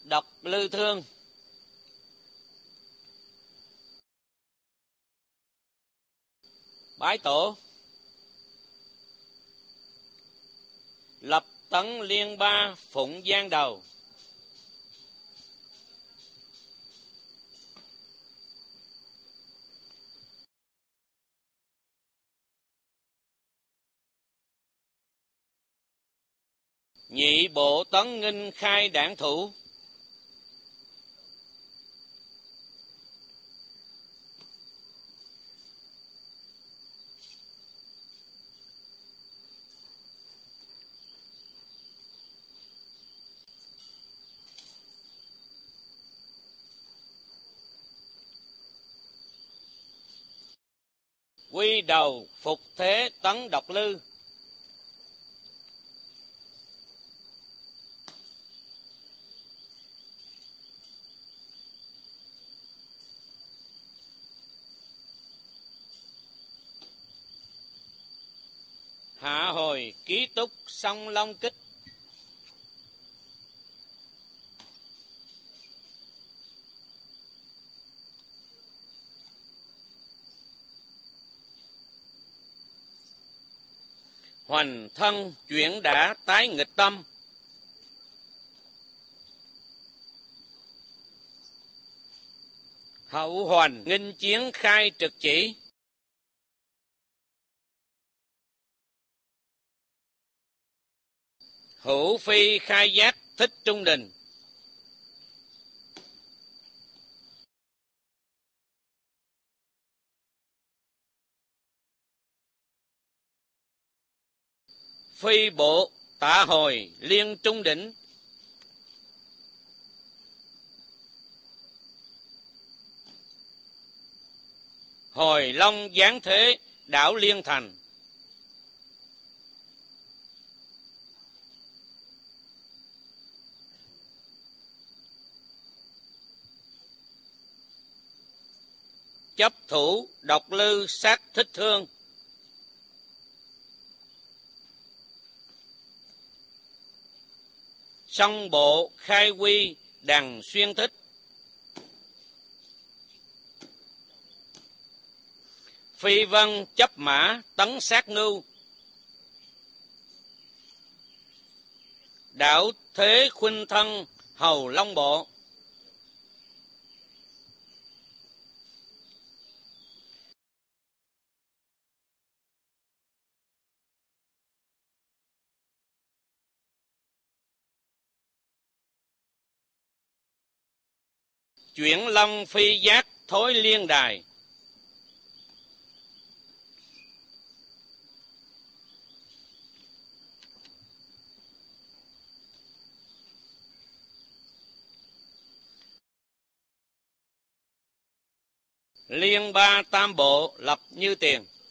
Độc Lư Thương. Bái tổ. Lập Tấn Liên Ba Phụng Giang Đầu. Nhị Bộ Tấn Nghinh Khai Đảng Thủ. Quy Đầu Phục Thế Tấn Độc Lư. Hạ Hồi Ký Túc Song Long Kích. Hoành Thân Chuyển Đã Tái Nghịch Tâm. Hậu Hoành Nghinh Chiến Khai Trực Chỉ. Hữu Phi Khai Giác Thích Trung Đình. Phi Bộ Tạ Hồi Liên Trung Đỉnh. Hồi Long Giáng Thế Đảo Liên Thành. Chấp Thủ Độc Lư Sát Thích Thương. Song Bộ Khai Quy Đằng Xuyên Thích. Phi Vân Chấp Mã Tấn Sát Ngưu. Đảo Thế Khuynh Thân Hầu Long Bộ. Chuyển Long Phi Giác Thối Liên Đài. Liên Ba Tam Bộ Lập Như Tiền.